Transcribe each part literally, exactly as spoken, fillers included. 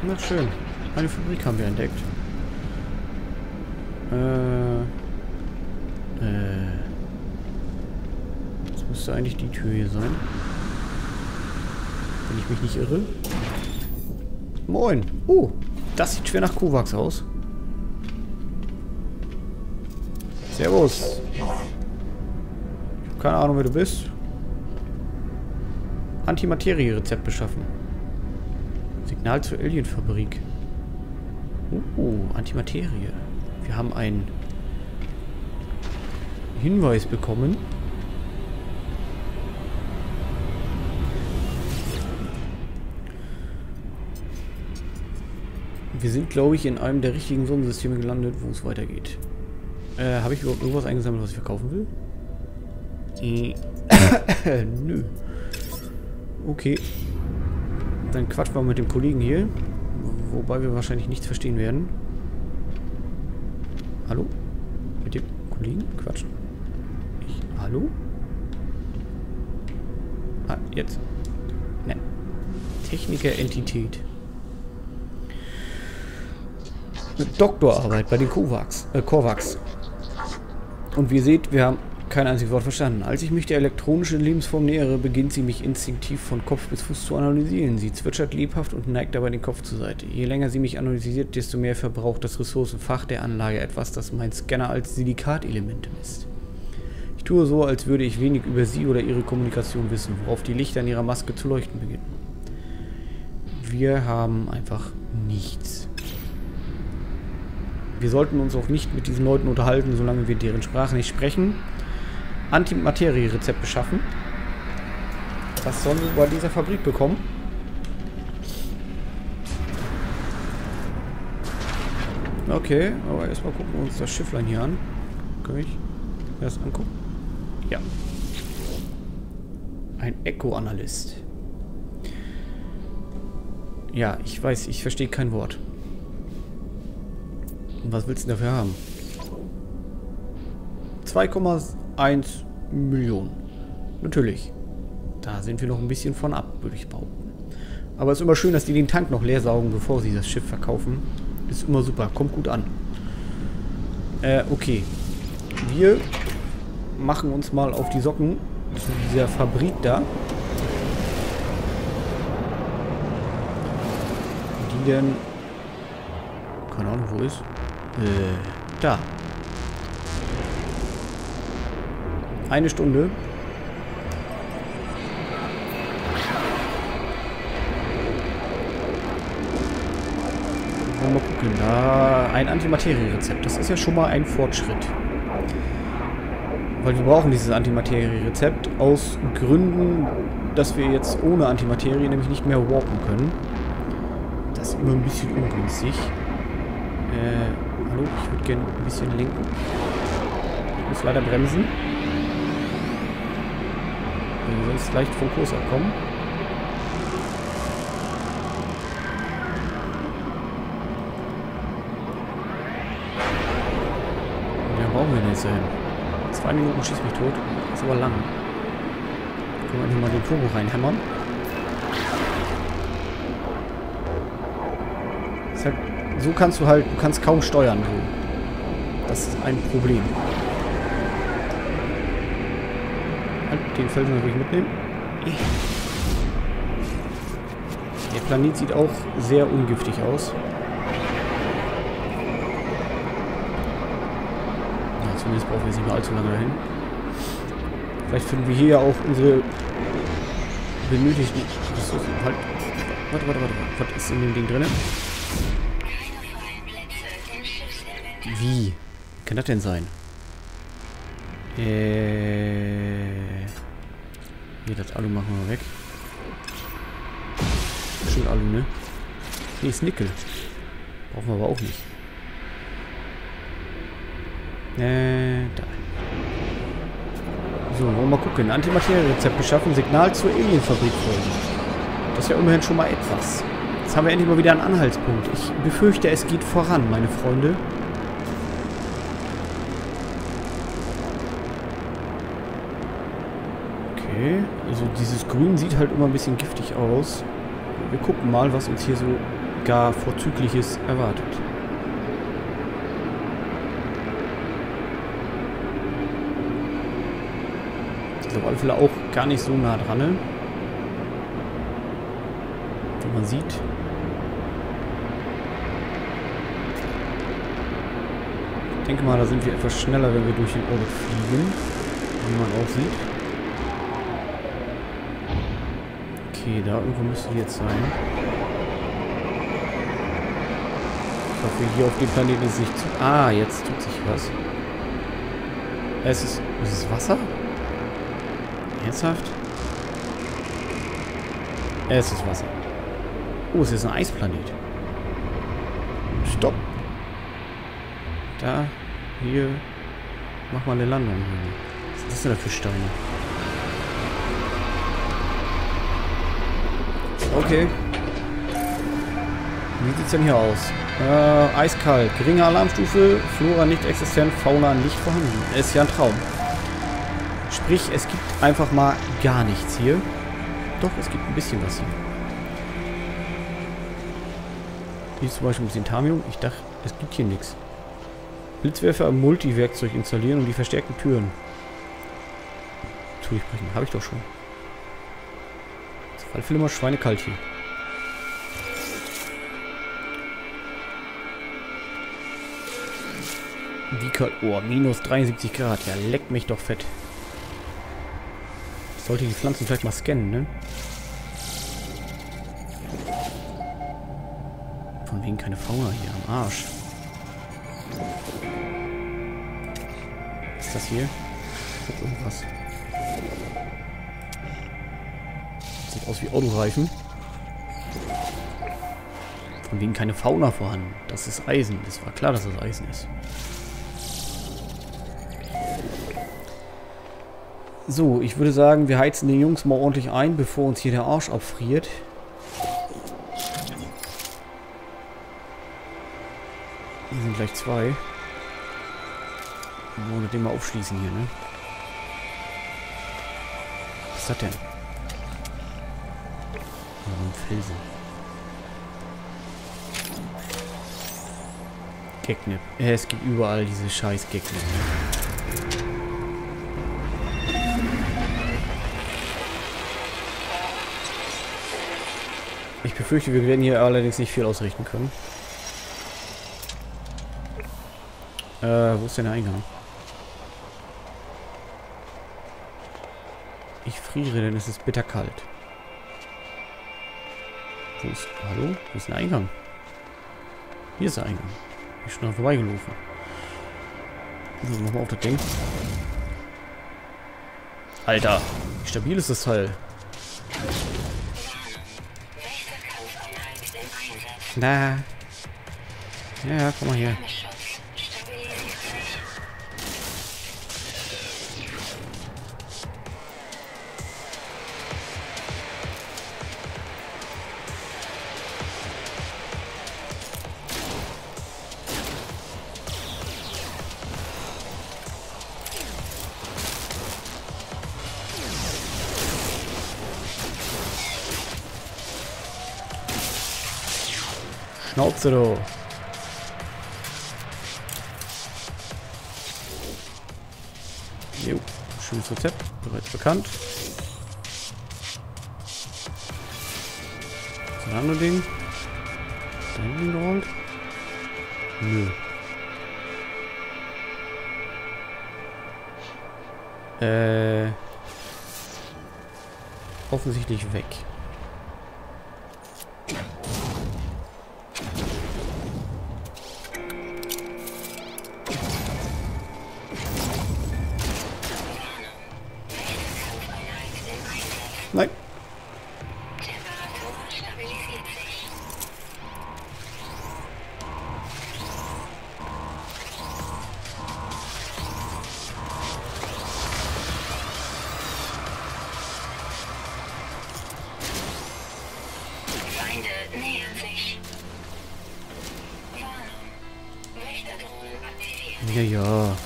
Na schön. Eine Fabrik haben wir entdeckt. Äh. Äh. Das müsste eigentlich die Tür hier sein. Wenn ich mich nicht irre. Moin. Oh, das sieht schwer nach Kovacs aus. Servus. Ich habe keine Ahnung, wer du bist. Antimaterie-Rezept beschaffen. Signal zur Alien-Fabrik. Uh, Antimaterie. Wir haben einen Hinweis bekommen. Wir sind, glaube ich, in einem der richtigen Sonnensysteme gelandet, wo es weitergeht. Äh, habe ich überhaupt irgendwas eingesammelt, was ich verkaufen will? Äh, nö. Okay. Dann quatschen wir mit dem Kollegen hier. Wobei wir wahrscheinlich nichts verstehen werden. Hallo? Mit dem Kollegen quatschen? Ich, hallo? Ah, jetzt. Ne. Techniker-Entität. Doktorarbeit bei den Kovacs. Äh, Kovacs. Und wie ihr seht, wir haben kein einziges Wort verstanden. Als ich mich der elektronischen Lebensform nähere, beginnt sie mich instinktiv von Kopf bis Fuß zu analysieren. Sie zwitschert lebhaft und neigt dabei den Kopf zur Seite. Je länger sie mich analysiert, desto mehr verbraucht das Ressourcenfach der Anlage etwas, das mein Scanner als Silikatelemente misst. Ich tue so, als würde ich wenig über sie oder ihre Kommunikation wissen, worauf die Lichter in ihrer Maske zu leuchten beginnen. Wir haben einfach nichts. Wir sollten uns auch nicht mit diesen Leuten unterhalten, solange wir deren Sprache nicht sprechen. Antimaterie-Rezept beschaffen. Das sollen wir bei dieser Fabrik bekommen. Okay, aber erstmal gucken wir uns das Schifflein hier an. Kann ich das angucken? Ja. Ein Echo-Analyst. Ja, ich weiß, ich verstehe kein Wort. Und was willst du dafür haben? zwei Komma eins Millionen. Natürlich. Da sind wir noch ein bisschen von ab, würde ich behaupten. Aber es ist immer schön, dass die den Tank noch leer saugen, bevor sie das Schiff verkaufen. Ist immer super. Kommt gut an. Äh, okay. Wir machen uns mal auf die Socken zu dieser Fabrik da. Die denn... Keine Ahnung, wo ist? Äh, da. Eine Stunde. Mal gucken. Da ein Antimaterie-Rezept. Das ist ja schon mal ein Fortschritt. Weil wir brauchen dieses Antimaterie-Rezept aus Gründen, dass wir jetzt ohne Antimaterie nämlich nicht mehr warpen können. Das ist immer ein bisschen ungünstig. Äh, hallo, ich würde gerne ein bisschen lenken. Ich muss leider bremsen. Wir sonst leicht vom Kurs abkommen. Ja, brauchen wir denn jetzt hin? Zwei Minuten schießt mich tot. Das ist aber lang. Können wir hier mal den Turbo reinhämmern. Das halt, so kannst du halt, du kannst kaum steuern. So. Das ist ein Problem. Den Felsen natürlich mitnehmen. Der Planet sieht auch sehr ungiftig aus. Ja, zumindest brauchen wir jetzt nicht mehr allzu lange dahin. Vielleicht finden wir hier ja auch unsere benötigten Ressourcen. Halt. Warte, warte, warte. Was ist in dem Ding drin? Wie? Kann das denn sein? Äh. Hier, das Alu machen wir weg. Schön Alu, ne? Hier ist Nickel. Brauchen wir aber auch nicht. Äh, da. So, wollen wir mal gucken. Antimaterie-Rezept beschaffen. Signal zur Alien-Fabrik folgen. Das ist ja immerhin schon mal etwas. Jetzt haben wir endlich mal wieder einen Anhaltspunkt. Ich befürchte, es geht voran, meine Freunde. Okay, also dieses Grün sieht halt immer ein bisschen giftig aus. Wir gucken mal, was uns hier so gar Vorzügliches erwartet. Das ist auf alle Fälle auch gar nicht so nah dran, ne? Wie man sieht. Ich denke mal, da sind wir etwas schneller, wenn wir durch den Orbit fliegen. Wie man auch sieht. Okay, da irgendwo müsste die jetzt sein. Ich hoffe, hier auf dem Planeten ist es nicht zu... Ah, jetzt tut sich was. Es ist... Ist es Wasser? Ernsthaft? Es ist Wasser. Oh, es ist ein Eisplanet. Stopp. Da, hier. Mach mal eine Landung. Was ist das denn da für Steine? Okay. Wie sieht es denn hier aus? Äh, eiskalt. Geringe Alarmstufe. Flora nicht existent. Fauna nicht vorhanden. Ist ja ein Traum. Sprich, es gibt einfach mal gar nichts hier. Doch, es gibt ein bisschen was hier. Hier ist zum Beispiel ein bisschen Tamium. Ich dachte, es gibt hier nichts. Blitzwerfer am Multi-Werkzeug installieren und die verstärkten Türen durchbrechen. Habe ich doch schon. Auf alle Fälle immer schweinekalt hier. Wie kalt? Oh, minus dreiundsiebzig Grad. Ja, leckt mich doch fett. Ich sollte die Pflanzen vielleicht mal scannen, ne? Von wegen keine Fauna hier am Arsch. Was ist das hier? Ist irgendwas? Sieht aus wie Autoreifen. Von wegen keine Fauna vorhanden. Das ist Eisen. Es war klar, dass das Eisen ist. So, ich würde sagen, wir heizen den Jungs mal ordentlich ein, bevor uns hier der Arsch abfriert. Hier sind gleich zwei. Wollen wir den mal aufschließen hier, ne? Was ist das denn? Oh, ein Felsen. Gegnip. Ja, es gibt überall diese scheiß Gegnip. Ich befürchte, wir werden hier allerdings nicht viel ausrichten können. Äh, wo ist denn der Eingang? Ich friere, denn es ist bitterkalt. Wo ist... Hallo? Wo ist der Eingang? Hier ist der Eingang. Ich bin schon dran vorbeigelaufen. So, nochmal auf das Ding. Alter, wie stabil ist das Teil? Na. Ja, komm mal her. Schnauze, du. Jo, schönes Rezept, bereits bekannt. Das ein anderes Ding. Da hinten gerollt? Nö. Äh. Offensichtlich weg. Nein. Temperatur stabilisiert sich. Feinde nähern sich. Warnung. Wächterdrohnen aktiviert. Ja, ja.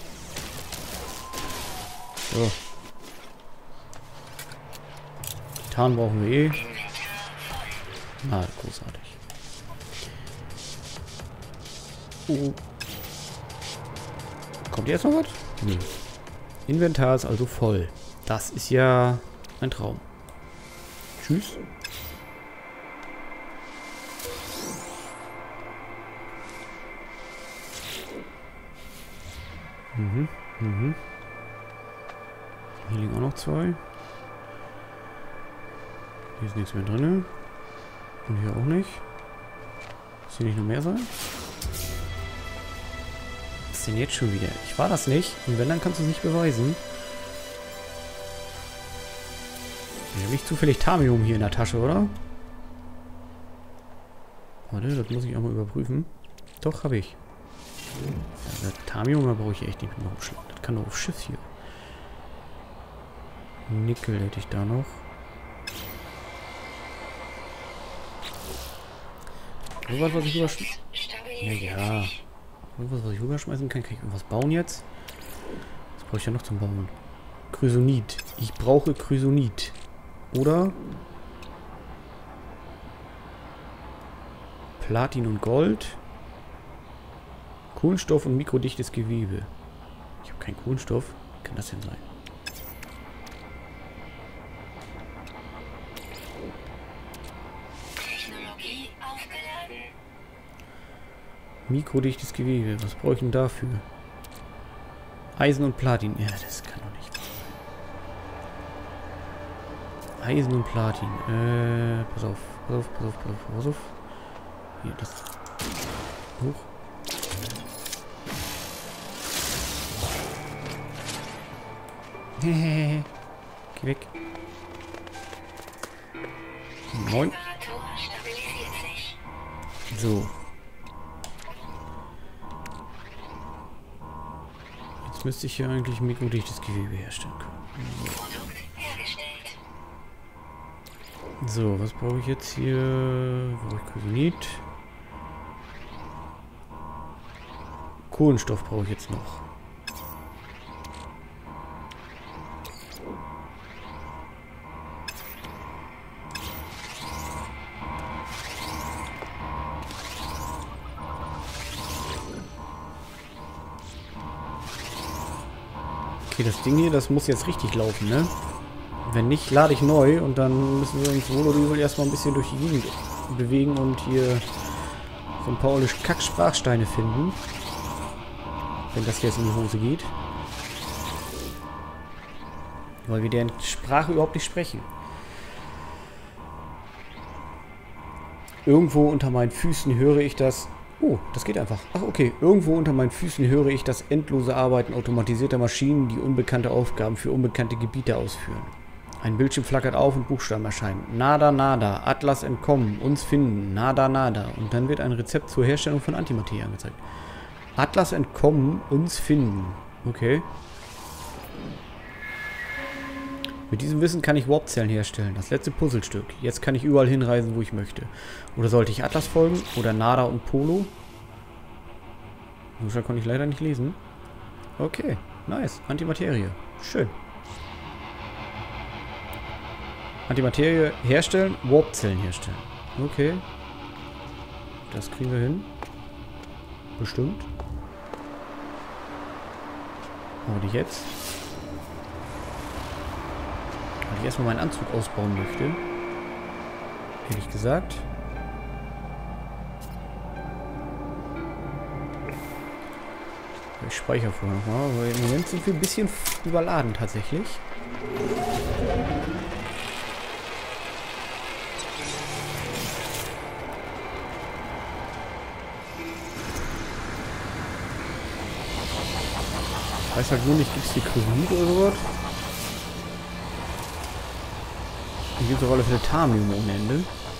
So. Die Titan brauchen wir eh. Na, großartig. Oh. Kommt jetzt noch was? Nee. Inventar ist also voll. Das ist ja ein Traum. Tschüss. Mhm, mhm. Hier liegen auch noch zwei. Hier ist nichts mehr drin. Und hier auch nicht. Muss hier nicht noch mehr sein? Was ist denn jetzt schon wieder? Ich war das nicht. Und wenn, dann kannst du es nicht beweisen. Ich habe nicht zufällig Thamium hier in der Tasche, oder? Warte, das muss ich auch mal überprüfen. Doch, habe ich. Ja, Thamium brauche ich echt nicht mehr rumschlagen. Das kann doch auf Schiff hier. Nickel hätte ich da noch. Irgendwas, was ich rüberschmeißen Ja, ja. Irgendwas, was ich rüberschmeißen kann. Kann ich irgendwas bauen jetzt? Was brauche ich ja noch zum Bauen? Chrysonit. Ich brauche Chrysonit. Oder? Platin und Gold. Kohlenstoff und mikrodichtes Gewebe. Ich habe keinen Kohlenstoff. Wie kann das denn sein? Technologie aufgeladen. Mikrodichtes Gewebe. Was brauche ich denn dafür? Eisen und Platin. Ja, das kann doch nicht sein. Eisen und Platin. Äh, pass auf. Pass auf, pass auf, pass auf, pass auf. Hier, das. Hoch. Hehehe. Geh weg. Moin. Temperatur stabilisiert sich. So. Jetzt müsste ich hier eigentlich mikrodichtes Gewebe herstellen können. Produkt hergestellt. So, was brauche ich jetzt hier? Brauche ich Chrysonit? Kohlenstoff brauche ich jetzt noch. Okay, das Ding hier, das muss jetzt richtig laufen, ne? Wenn nicht, lade ich neu und dann müssen wir uns wohl oder übel erstmal ein bisschen durch die Gegend bewegen und hier so ein paar Kack-Sprachsteine finden. Wenn das jetzt in die Hose geht. Weil wir deren Sprache überhaupt nicht sprechen. Irgendwo unter meinen Füßen höre ich das... Oh, das geht einfach. Ach, okay. Irgendwo unter meinen Füßen höre ich das endlose Arbeiten automatisierter Maschinen, die unbekannte Aufgaben für unbekannte Gebiete ausführen. Ein Bildschirm flackert auf und Buchstaben erscheinen. Nada, nada. Atlas entkommen. Uns finden. Nada, nada. Und dann wird ein Rezept zur Herstellung von Antimaterie angezeigt. Atlas entkommen. Uns finden. Okay. Mit diesem Wissen kann ich Warpzellen herstellen. Das letzte Puzzlestück. Jetzt kann ich überall hinreisen, wo ich möchte. Oder sollte ich Atlas folgen? Oder Nada und Polo? So schnell konnte ich leider nicht lesen. Okay, nice. Antimaterie. Schön. Antimaterie herstellen, Warpzellen herstellen. Okay. Das kriegen wir hin. Bestimmt. Aber nicht jetzt. Weil ich erstmal meinen Anzug ausbauen möchte. Ehrlich gesagt. Ich speichere vorher nochmal, weil im Moment sind wir ein bisschen überladen tatsächlich. Ich weiß halt nur nicht, gibt es hier Chrysonit oder sowas? Hier gibt es auf alle Fälle Thamium ohne Ende.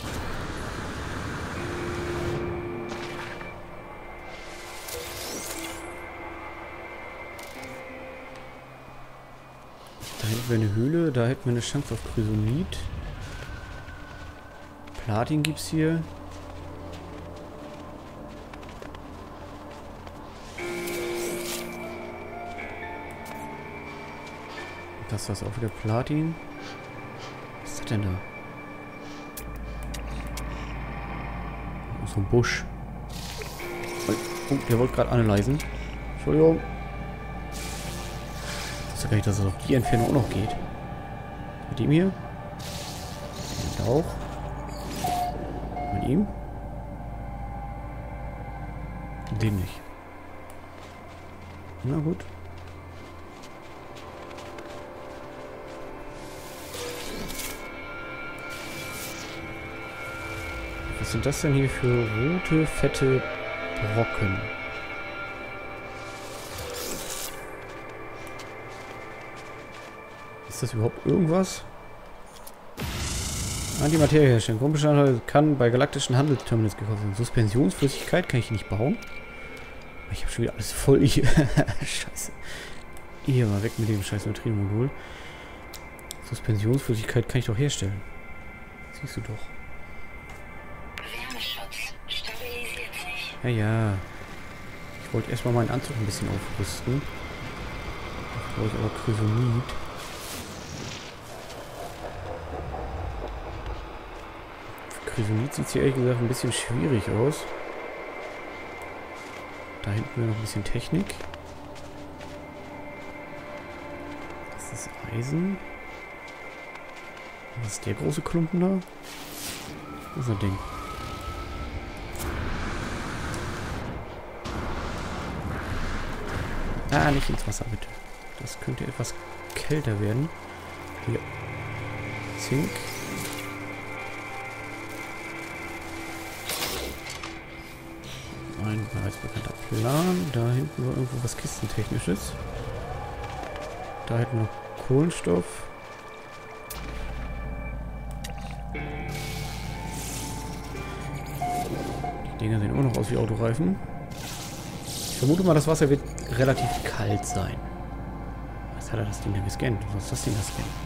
Da hätten wir eine Höhle, da hätten wir eine Chance auf Chrysonit. Platin gibt es hier. Das ist auch wieder Platin. Was ist macht denn da? So ein Busch. Oh, der wollte gerade analysen. Entschuldigung. Ich wusste gar nicht, dass es auf die Entfernung auch noch geht. Mit dem hier? Und auch. Mit ihm? Und den nicht. Na gut. Was sind das denn hier für rote, fette Brocken? Ist das überhaupt irgendwas? Antimaterie herstellen. Grundbestandteil kann bei galaktischen Handelsterminals gekauft werden. Suspensionsflüssigkeit kann ich nicht bauen. Ich habe schon wieder alles voll hier. Scheiße. Hier mal weg mit dem scheiß Neutrino-Modul. Suspensionsflüssigkeit kann ich doch herstellen. Siehst du doch. Wärmeschutz stabilisiert sich. Ja, ja. Ich wollte erstmal meinen Anzug ein bisschen aufrüsten. Da brauche ich aber Chrysomid. Für Chrysomid sieht es hier ehrlich gesagt ein bisschen schwierig aus. Da hinten wäre noch ein bisschen Technik. Das ist Eisen. Was ist der große Klumpen da? Was ist das Ding? Ah, nicht ins Wasser, bitte. Das könnte etwas kälter werden. Hier. Zink. Ein bereits bekannter Plan. Da hinten war irgendwo was Kistentechnisches. Da hätten wir noch Kohlenstoff. Die Dinger sehen immer noch aus wie Autoreifen. Ich vermute mal, das Wasser wird relativ kalt sein. Was hat er das Ding denn gescannt? Was ist das Ding das scannt?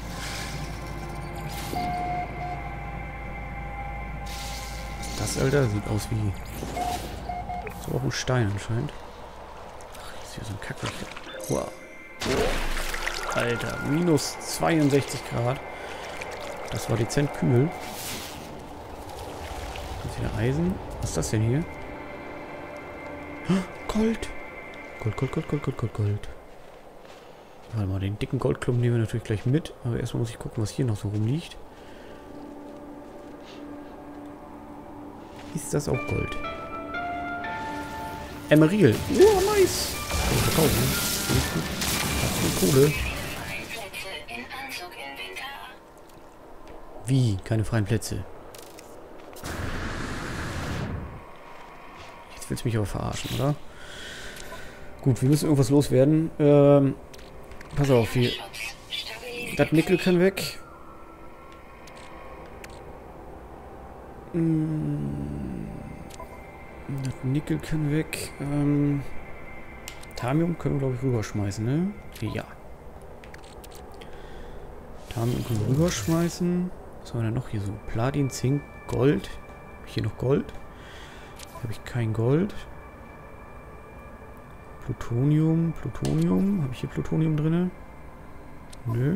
Das, Alter, sieht aus wie... So auch ein Stein anscheinend. Ach, jetzt ist hier so ein Kackwächter. Wow. Oh. Alter, minus zweiundsechzig Grad. Das war dezent kühl. Jetzt wieder Eisen. Was ist das denn hier? Gold. Gold, Gold, Gold, Gold, Gold, Gold, Gold. Warte mal, den dicken Goldklumpen nehmen wir natürlich gleich mit. Aber erstmal muss ich gucken, was hier noch so rumliegt. Ist das auch Gold? Emeril. Oh, nice. Kann ich verkaufen. Finde ich gut. Das ist Kohle. Wie? Keine freien Plätze? Jetzt willst du mich aber verarschen, oder? Gut, wir müssen irgendwas loswerden. Ähm, pass auf, hier. Das Nickel kann weg. Das Nickel kann weg. Ähm, Thamium können wir, glaube ich, rüberschmeißen, ne? Ja. Thamium können wir rüberschmeißen. Was haben wir denn noch hier so? Platin, Zink, Gold. Habe ich hier noch Gold? Habe ich kein Gold. Plutonium, Plutonium. Habe ich hier Plutonium drin? Nö.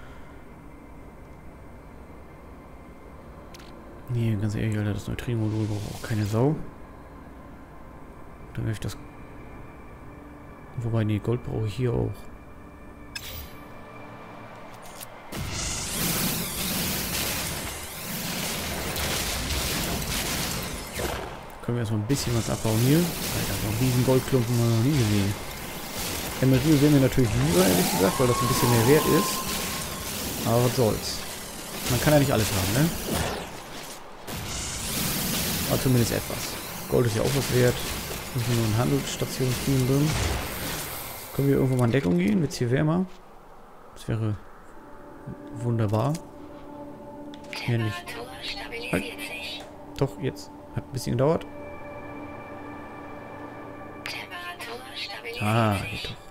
Nee, ganz ehrlich, Alter, das Neutrino-Modul braucht auch keine Sau. Dann werfe ich das... Wobei, nee, Gold brauche ich hier auch. Können wir erstmal ein bisschen was abbauen hier. Alter, so einen riesen Goldklumpen haben wir noch nie gesehen. Emeril sehen wir natürlich lieber, ehrlich gesagt, weil das ein bisschen mehr wert ist. Aber was soll's. Man kann ja nicht alles haben, ne? Aber zumindest etwas. Gold ist ja auch was wert. Nicht nur in Handelsstationen drin. Können wir irgendwo mal in Deckung gehen? Wird es hier wärmer? Das wäre wunderbar. Hier nicht. Halt. Doch, jetzt. Hat ein bisschen gedauert. Ah, geht doch.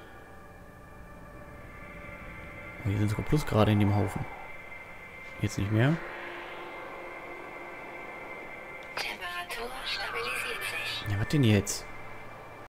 Oh, hier sind sogar Plusgrade in dem Haufen. Jetzt nicht mehr. Ja, was denn jetzt?